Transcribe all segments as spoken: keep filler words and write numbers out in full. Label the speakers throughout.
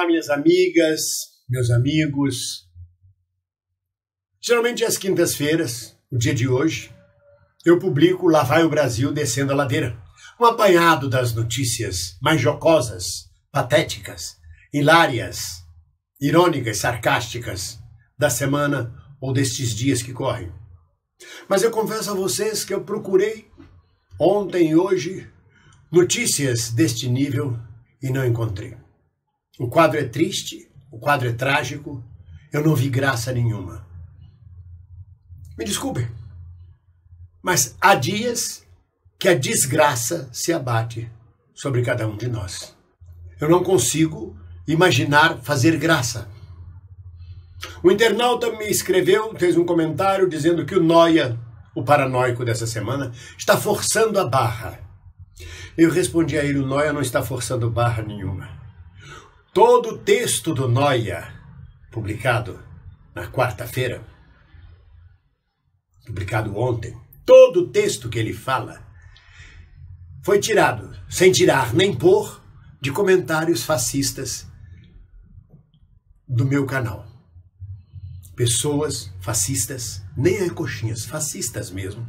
Speaker 1: Olá, minhas amigas, meus amigos. Geralmente às quintas-feiras, o dia de hoje, eu publico Lá Vai o Brasil Descendo a Ladeira. Um apanhado das notícias mais jocosas, patéticas, hilárias, irônicas, sarcásticas da semana ou destes dias que correm. Mas eu confesso a vocês que eu procurei ontem e hoje notícias deste nível e não encontrei. O quadro é triste, o quadro é trágico, eu não vi graça nenhuma. Me desculpem, mas há dias que a desgraça se abate sobre cada um de nós. Eu não consigo imaginar fazer graça. O internauta me escreveu, fez um comentário dizendo que o Noia, o paranoico dessa semana, está forçando a barra. Eu respondi a ele, o Noia não está forçando barra nenhuma. Todo o texto do Noia, publicado na quarta-feira, publicado ontem, todo o texto que ele fala foi tirado, sem tirar nem pôr, de comentários fascistas do meu canal. Pessoas fascistas, nem é coxinhas, fascistas mesmo,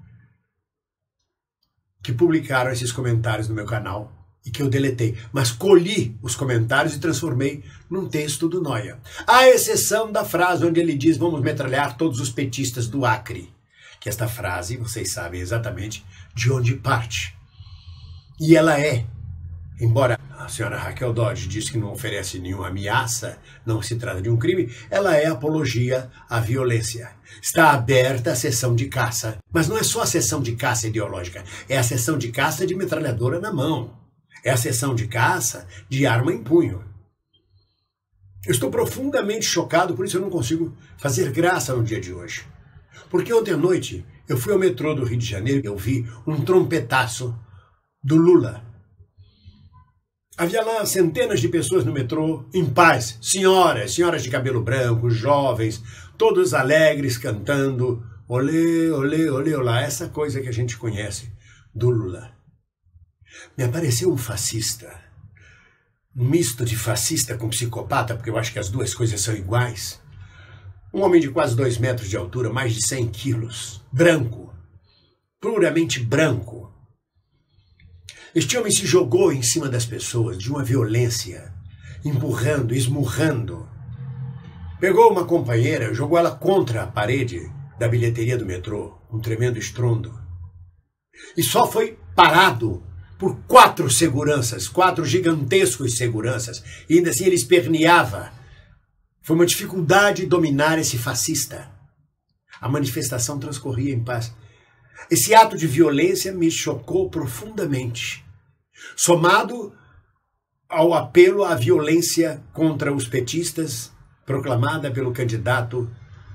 Speaker 1: que publicaram esses comentários no meu canal e que eu deletei. Mas colhi os comentários e transformei num texto do Noia. À exceção da frase onde ele diz vamos metralhar todos os petistas do Acre. Que esta frase, vocês sabem exatamente de onde parte. E ela é, embora a senhora Raquel Dodge disse que não oferece nenhuma ameaça, não se trata de um crime, ela é apologia à violência. Está aberta a sessão de caça. Mas não é só a sessão de caça ideológica, é a sessão de caça de metralhadora na mão. É a sessão de caça de arma em punho. Eu estou profundamente chocado, por isso eu não consigo fazer graça no dia de hoje. Porque ontem à noite eu fui ao metrô do Rio de Janeiro e eu vi um trompetaço do Lula. Havia lá centenas de pessoas no metrô, em paz, senhoras, senhoras de cabelo branco, jovens, todos alegres, cantando olê, olê, olê, olá, essa coisa que a gente conhece do Lula. Me apareceu um fascista, um misto de fascista com psicopata, porque eu acho que as duas coisas são iguais. Um homem de quase dois metros de altura, mais de cem quilos, branco, puramente branco. Este homem se jogou em cima das pessoas de uma violência, empurrando, esmurrando. Pegou uma companheira, jogou ela contra a parede da bilheteria do metrô, um tremendo estrondo. E só foi parado por quatro seguranças, quatro gigantescos seguranças. E ainda assim ele esperneava. Foi uma dificuldade dominar esse fascista. A manifestação transcorria em paz. Esse ato de violência me chocou profundamente. Somado ao apelo à violência contra os petistas, proclamada pelo candidato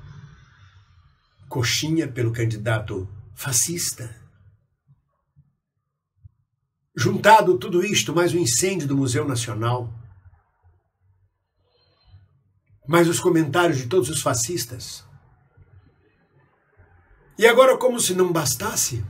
Speaker 1: coxinha, pelo candidato fascista. Juntado tudo isto, mais o incêndio do Museu Nacional, mais os comentários de todos os fascistas. E agora, como se não bastasse,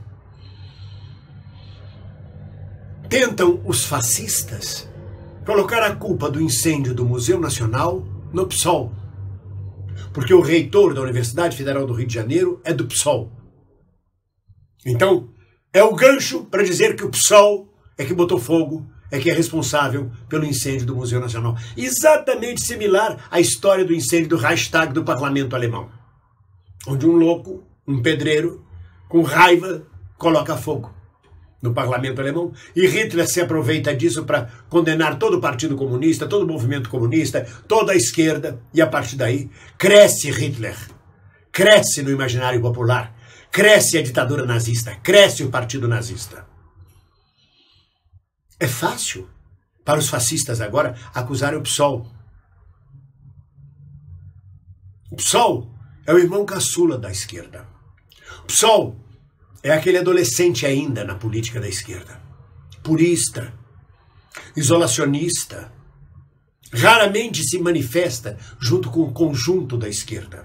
Speaker 1: tentam os fascistas colocar a culpa do incêndio do Museu Nacional no PSOL. Porque o reitor da Universidade Federal do Rio de Janeiro é do PSOL. Então, é o gancho para dizer que o PSOL é que botou fogo, é que é responsável pelo incêndio do Museu Nacional. Exatamente similar à história do incêndio do Reichstag do Parlamento Alemão. Onde um louco, um pedreiro, com raiva, coloca fogo no Parlamento Alemão. E Hitler se aproveita disso para condenar todo o Partido Comunista, todo o movimento comunista, toda a esquerda. E a partir daí, cresce Hitler. Cresce no imaginário popular. Cresce a ditadura nazista. Cresce o Partido Nazista. É fácil para os fascistas agora acusarem o PSOL. O PSOL é o irmão caçula da esquerda. O PSOL é aquele adolescente ainda na política da esquerda. Purista, isolacionista, raramente se manifesta junto com o conjunto da esquerda.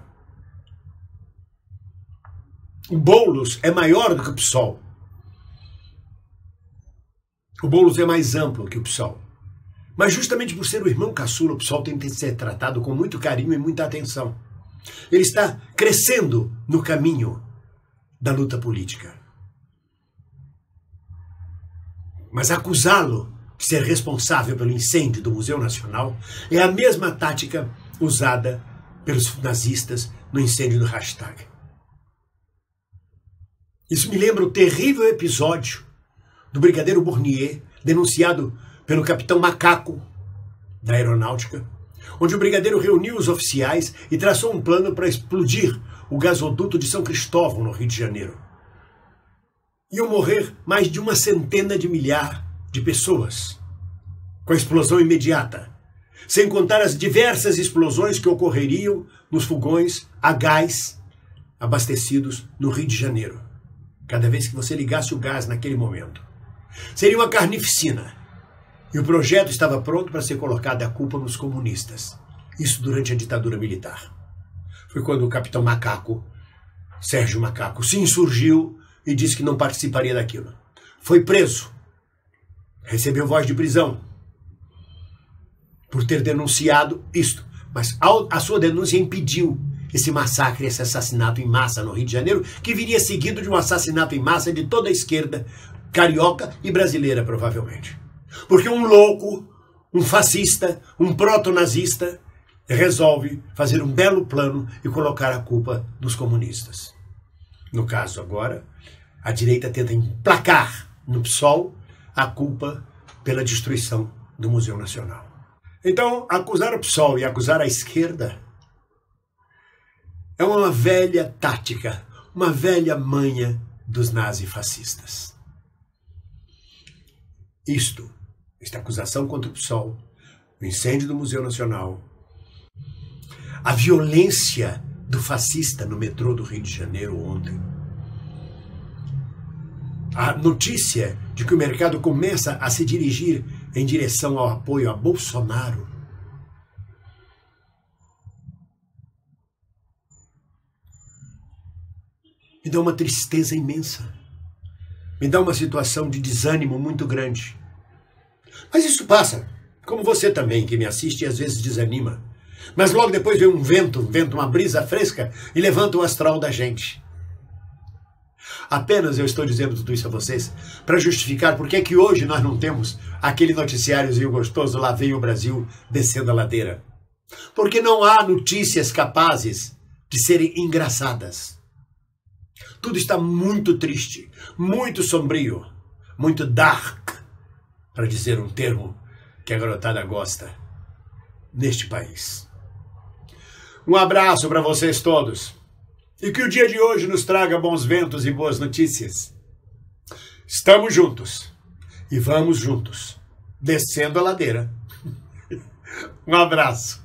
Speaker 1: O Boulos é maior do que o PSOL. O Boulos é mais amplo que o PSOL. Mas justamente por ser o irmão caçula, o PSOL tem que ser tratado com muito carinho e muita atenção. Ele está crescendo no caminho da luta política. Mas acusá-lo de ser responsável pelo incêndio do Museu Nacional é a mesma tática usada pelos nazistas no incêndio do hashtag. Isso me lembra o terrível episódio do brigadeiro Bournier, denunciado pelo capitão Macaco, da aeronáutica, onde o brigadeiro reuniu os oficiais e traçou um plano para explodir o gasoduto de São Cristóvão, no Rio de Janeiro. Iam morrer mais de uma centena de milhar de pessoas com a explosão imediata, sem contar as diversas explosões que ocorreriam nos fogões a gás abastecidos no Rio de Janeiro, cada vez que você ligasse o gás naquele momento. Seria uma carnificina. E o projeto estava pronto para ser colocada a culpa nos comunistas. Isso durante a ditadura militar. Foi quando o capitão Macaco, Sérgio Macaco, se insurgiu e disse que não participaria daquilo. Foi preso. Recebeu voz de prisão por ter denunciado isto. Mas a sua denúncia impediu esse massacre, esse assassinato em massa no Rio de Janeiro, que viria seguido de um assassinato em massa de toda a esquerda carioca e brasileira, provavelmente. Porque um louco, um fascista, um proto-nazista resolve fazer um belo plano e colocar a culpa nos comunistas. No caso agora, a direita tenta emplacar no PSOL a culpa pela destruição do Museu Nacional. Então, acusar o PSOL e acusar a esquerda é uma velha tática, uma velha manha dos nazifascistas. Isto, esta acusação contra o PSOL, o incêndio do Museu Nacional, a violência do fascista no metrô do Rio de Janeiro ontem, a notícia de que o mercado começa a se dirigir em direção ao apoio a Bolsonaro, me dá uma tristeza imensa. Me dá uma situação de desânimo muito grande. Mas isso passa, como você também, que me assiste e às vezes desanima. Mas logo depois vem um vento, um vento, uma brisa fresca e levanta o astral da gente. Apenas eu estou dizendo tudo isso a vocês para justificar por que é que hoje nós não temos aquele noticiáriozinho gostoso, lá vem o Brasil descendo a ladeira. Porque não há notícias capazes de serem engraçadas. Tudo está muito triste, muito sombrio, muito dark, para dizer um termo que a garotada gosta, neste país. Um abraço para vocês todos. E que o dia de hoje nos traga bons ventos e boas notícias. Estamos juntos. E vamos juntos, descendo a ladeira. Um abraço.